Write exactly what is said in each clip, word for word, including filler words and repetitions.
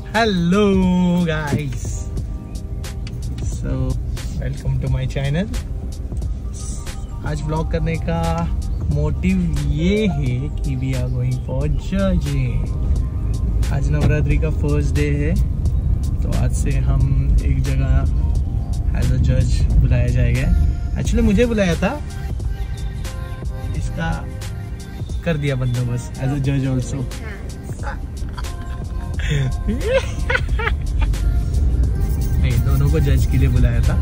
Hello guys, so welcome to my channel. आज vlog करने का मोटिव ये है कि we are going for judging. आज नवरात्रि का फर्स्ट डे है, तो आज से हम एक जगह एज अ जज बुलाया जाएगा। एक्चुअली मुझे बुलाया था, इसका कर दिया बंदोबस्त एज अ जज ऑल्सो। नहीं, दोनों को जज के लिए बुलाया था।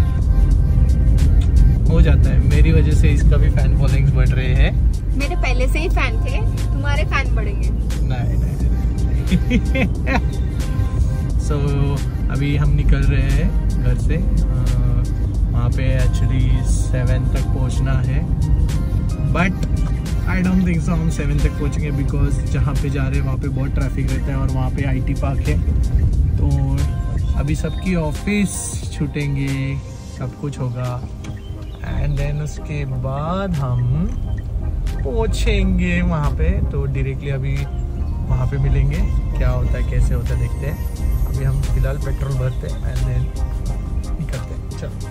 हो जाता है, मेरी वजह से इसका भी फैन फॉलोइंग्स बढ़ रहे हैं। मेरे पहले से ही फैन थे, तुम्हारे फैन बढ़ेंगे। नहीं नहीं, नहीं। सो so, अभी हम निकल रहे हैं घर से। वहाँ पे एक्चुअली सेवन तक पहुँचना है, but I don't think so हम सेवन तक पहुँचेंगे, बिकॉज जहाँ पे जा रहे हैं वहाँ पे बहुत ट्रैफिक रहता है और वहाँ पे आईटी पार्क है। तो अभी सबकी ऑफिस छूटेंगे, सब कुछ होगा, एंड देन उसके बाद हम पहुँचेंगे वहाँ पे। तो डायरेक्टली अभी वहाँ पे मिलेंगे, क्या होता है कैसे होता है देखते हैं। अभी हम फिलहाल पेट्रोल भरते हैं एंड देन निकलते हैं। चलो,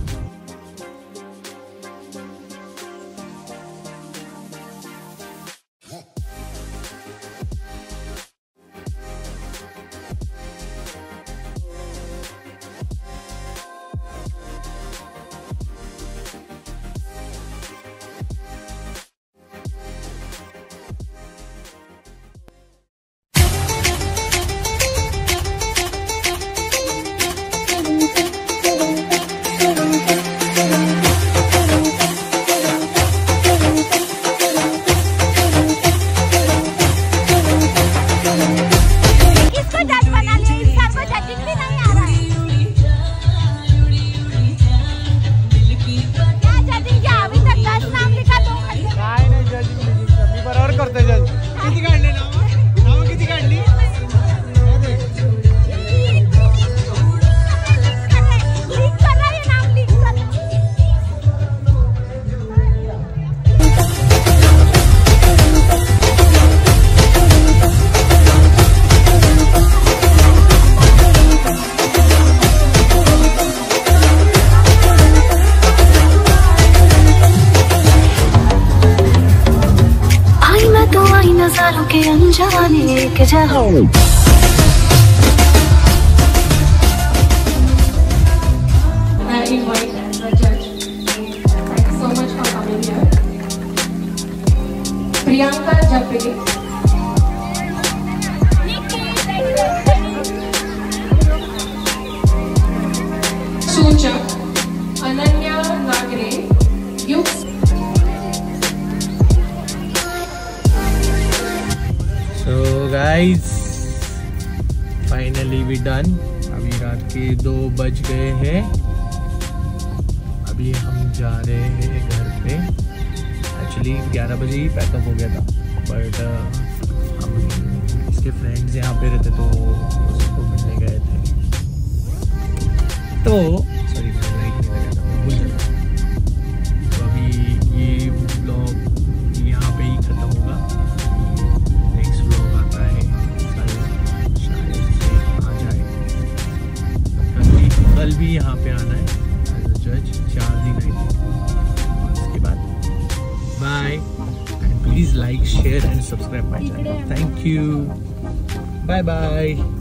के अनजाने के जाओ। प्रियंका जपे, सूचक अनन्या नागरे, युक्त। So guys, finally we done। अभी रात के दो बज गए हैं, अभी हम जा रहे हैं घर पे। एक्चुअली ग्यारह बजे ही पैकअप हो गया था, बट हम इसके फ्रेंड्स यहाँ पे रहते तो उसको मिलने गए थे। तो सॉरी, मैं राइट नहीं लगा था, भूल गया। तो अभी ये ब्लॉग यहाँ पे ही ख़त्म होगा। नेक्स्ट ब्लॉग आता है कल, शायद से आ जाए। कल भी कल भी यहाँ पे आना है एज अ जज, चार दिन आएंगे। उसके बाद bye, and please like, share and subscribe my channel. Thank you, bye bye.